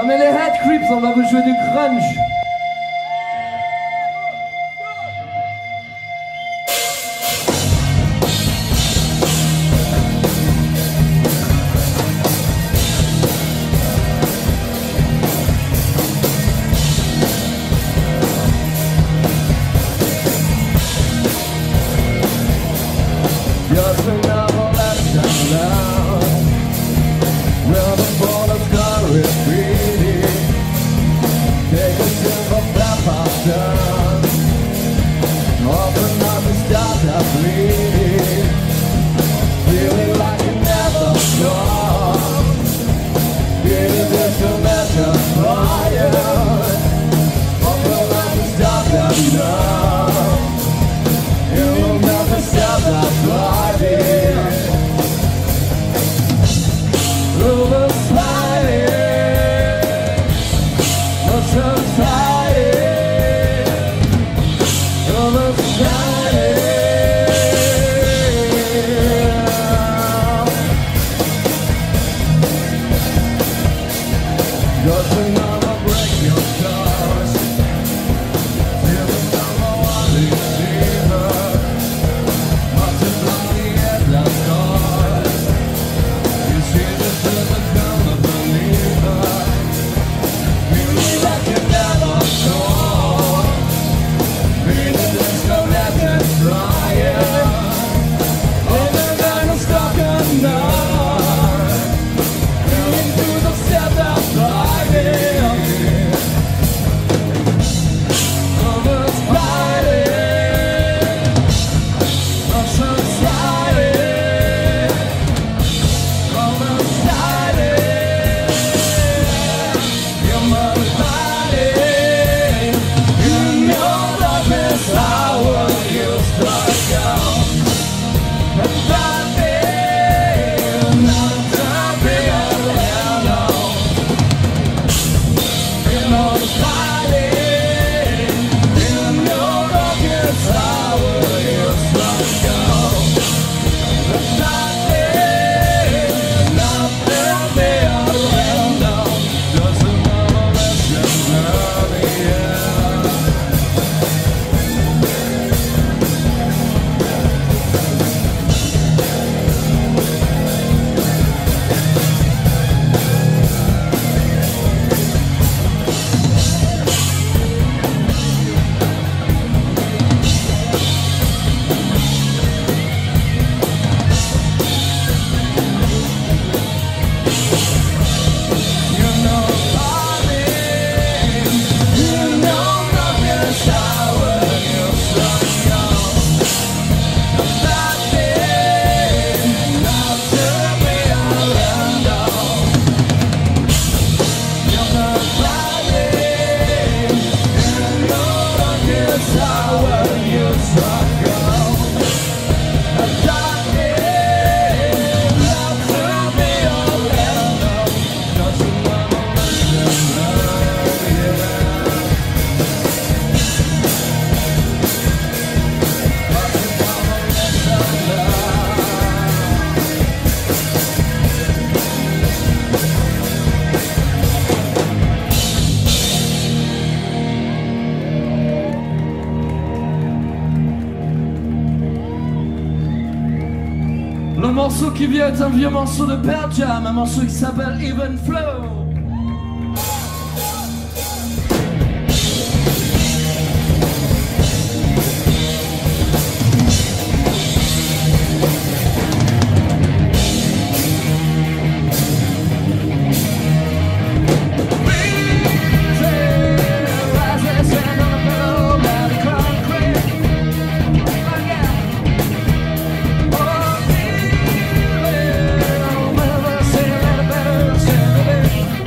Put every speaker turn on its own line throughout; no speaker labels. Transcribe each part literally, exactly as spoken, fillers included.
On est les Head Creeps, on va vous jouer du grunge.
Just another lesson learned. Where the bullets gone repeating. Take a simple step I've done. Open up and stop that bleeding. Feeling like you never stop. Feeling just a measure fire. Open up and stop that love. You'll never stop that fighting. Over sliding, ocean sliding, over sliding. Just another break your stars. Till the summer one deceiver. Multiply the endless stars. You see this is a come of believer. Feeling like you never saw. Feeling there's no left and trying. Living in a stuck enough. Feeling through the step that's sliding. Over sliding. Ocean sliding. Over sliding. You're my sliding. You know love is how you strike out. And sliding, not to be alone. You know sliding. You know love is how you strike out. And sliding, not to be alone. Just another lesson learned, yeah. You know sliding. You know love is how you strike out. And sliding, not to be alone. You're not sliding. You know love is how you strike out. And sliding, not to be alone. Just another lesson learned, yeah. Just another lesson
Le morceau qui vient est un vieux morceau de Pearl Jam, un morceau qui s'appelle Even Flow.
learned.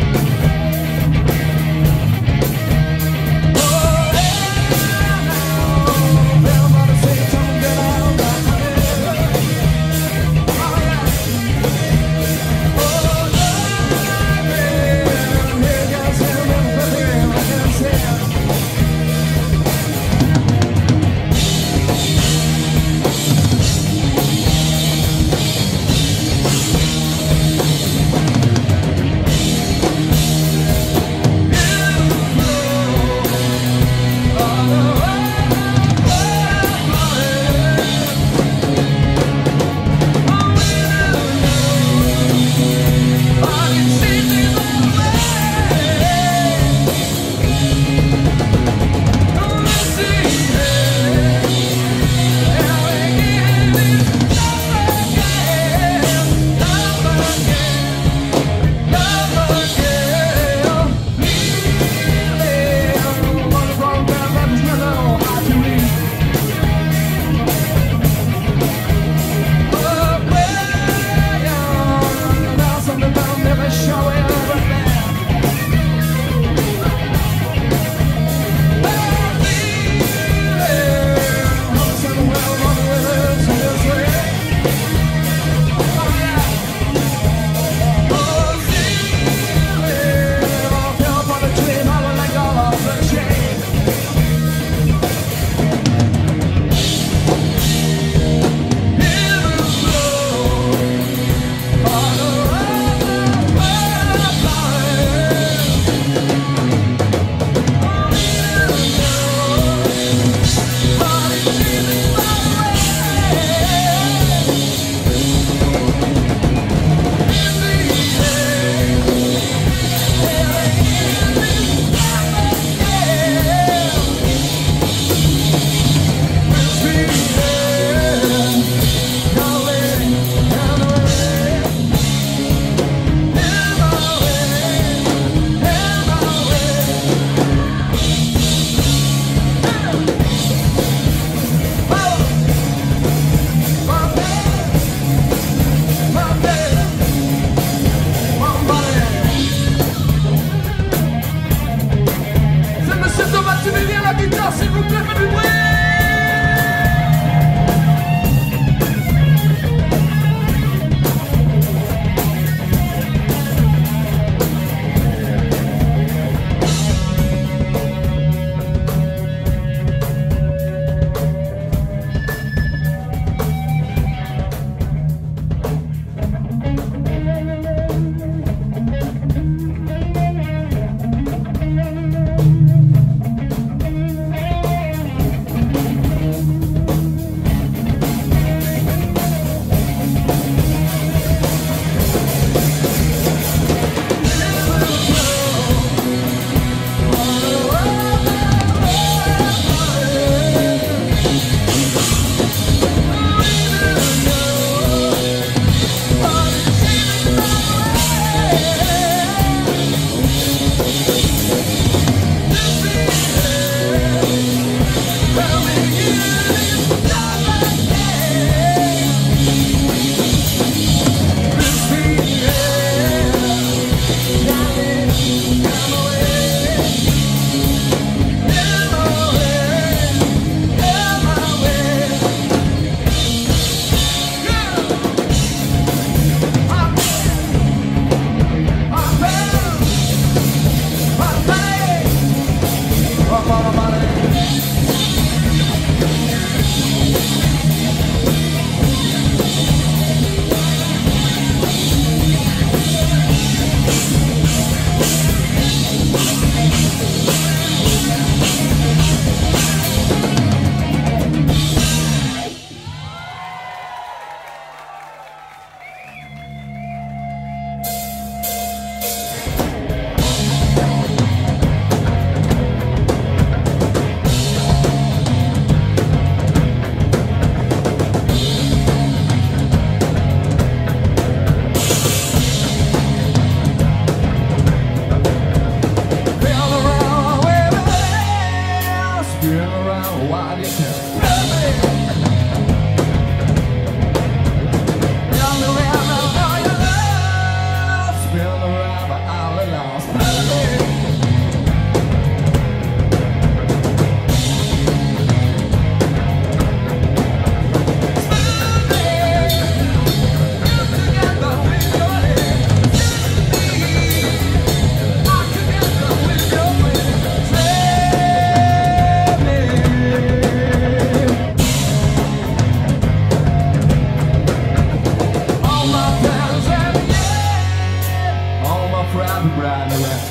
I've been riding around.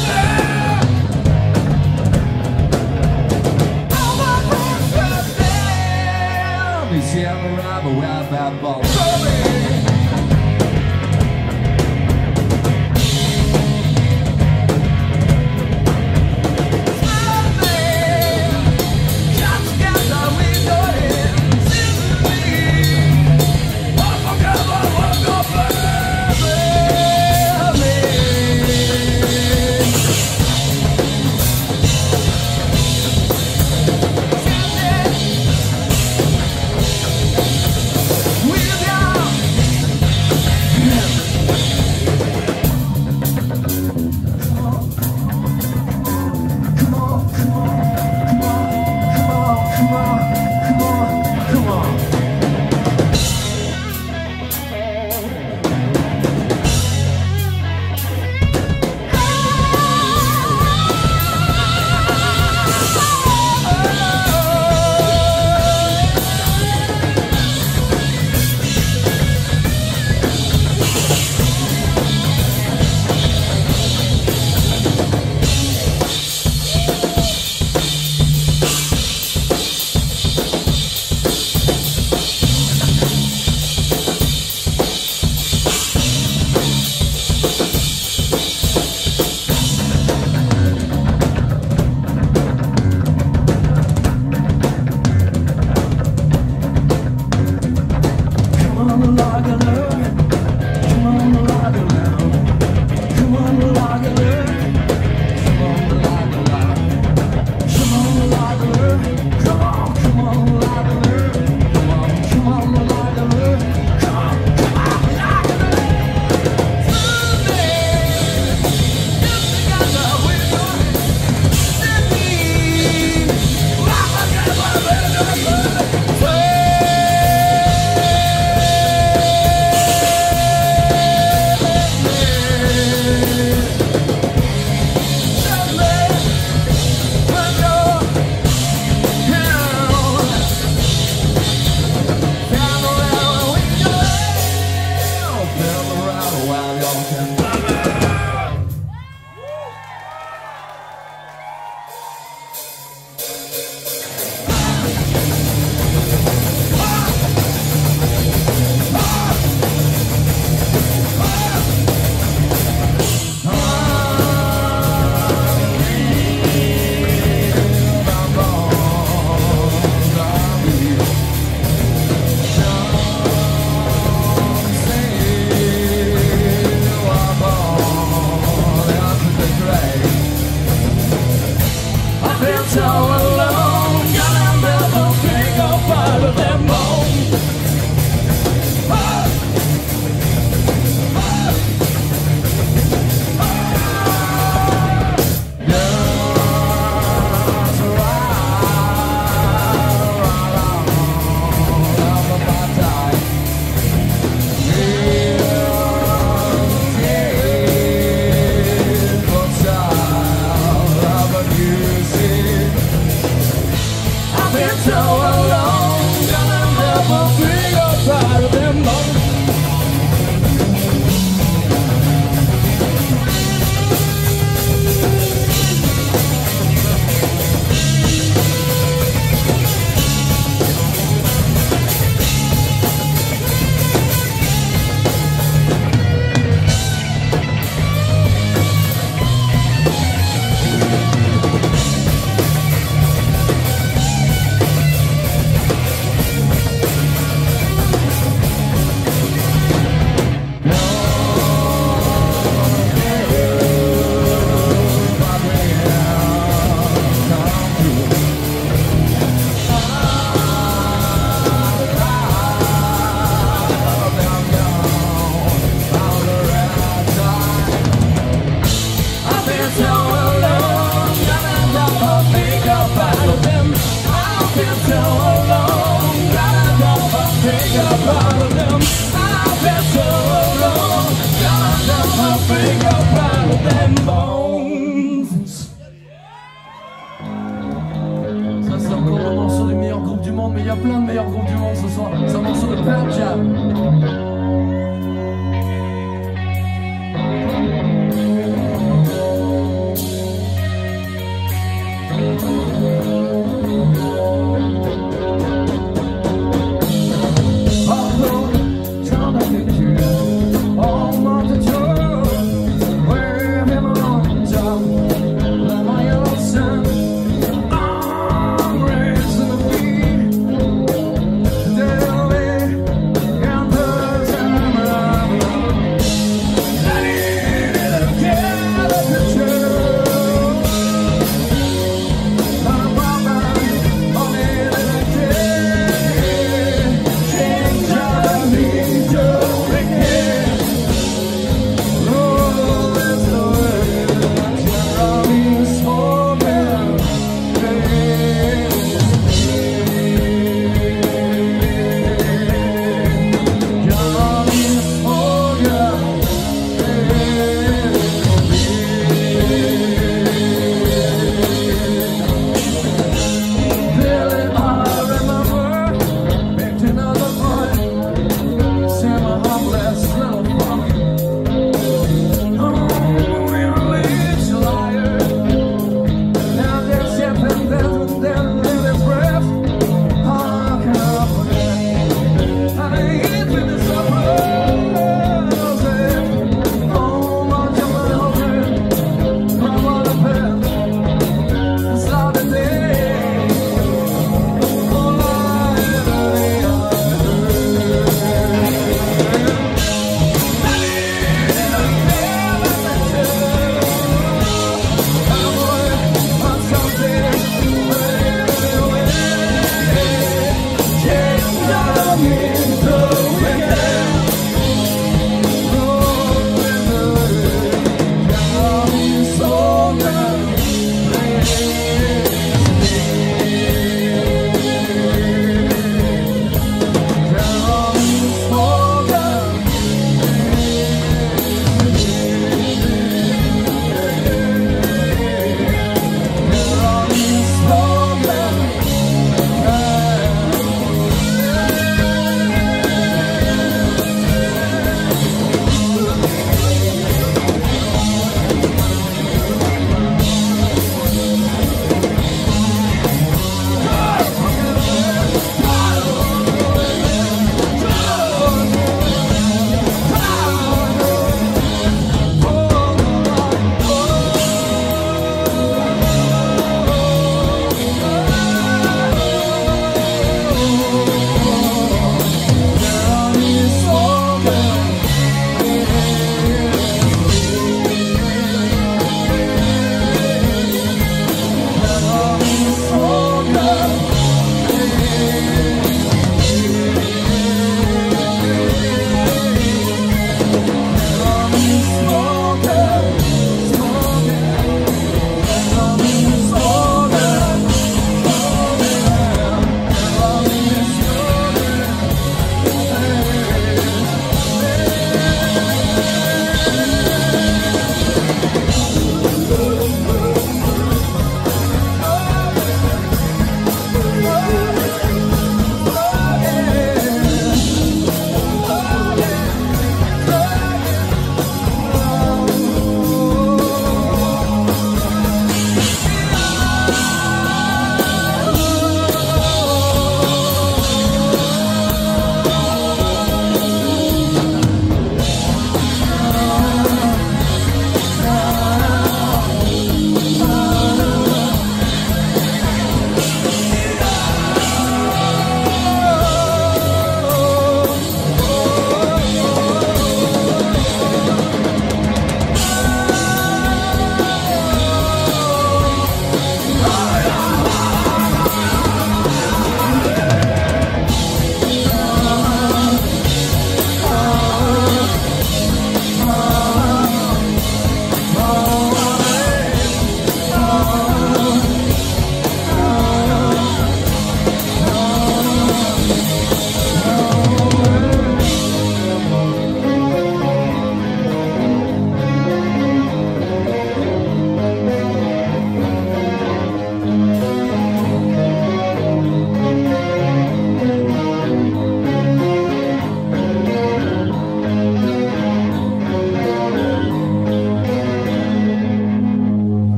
You see, I'm a robber without that ball.
I've been so alone, gonna never figure